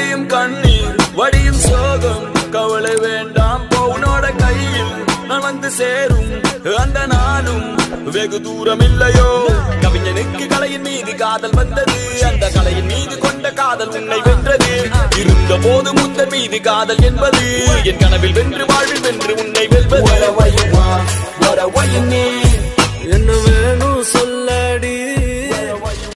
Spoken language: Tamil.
வடியும் கண்ணீர் வடியும் சோகம் கவலை வேண்டாம் பவுனோட கையில் நான் வந்து சேரும் அந்த நாளும் வெகு தூரம் இல்லையோ கவிஞனுக்கு கலையின் மீது காதல் வந்தது அந்த கலையின் மீது கொண்ட காதல் உன்னை வென்றது இருந்த போது முந்த மீது காதல் என்பது என் கனவில் வென்று வாழ்வில் வென்று உன்னை வெல்வது What a way you need